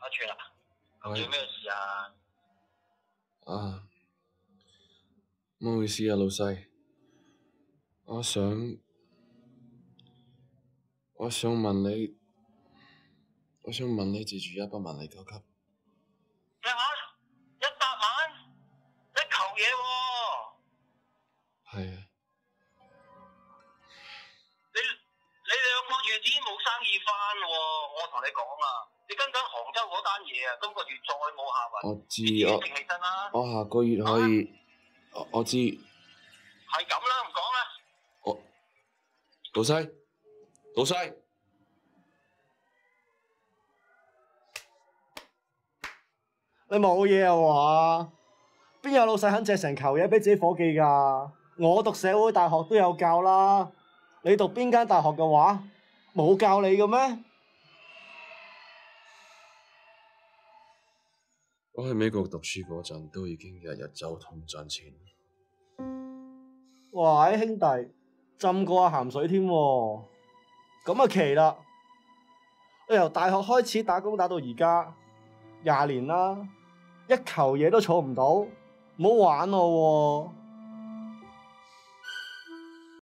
村啊，做咩事啊？ 啊，唔好意思啊，老細，我想問你借住100萬嚟救急。 咩話？100萬？一球嘢喎！ 係啊， 你2個月已經冇生意返喎，我同你講啊，你跟緊杭州嗰單嘢啊，今個月再冇下文。 我知定起身啦。 我下個月可以，我知。 係咁啦，唔講啦。 老細， 你冇嘢啊話？邊有老細肯借成球嘢俾自己伙計㗎？我讀社會大學都有教啦。你讀邊間大學嘅話，冇教你嘅咩？ 我喺美國讀書嗰陣都已經日日走通賺錢。 喂，兄弟，浸過下鹹水添喎，咁啊奇啦！你由大學開始打工打到而家20年啦，一球嘢都儲唔到，唔好玩我喎！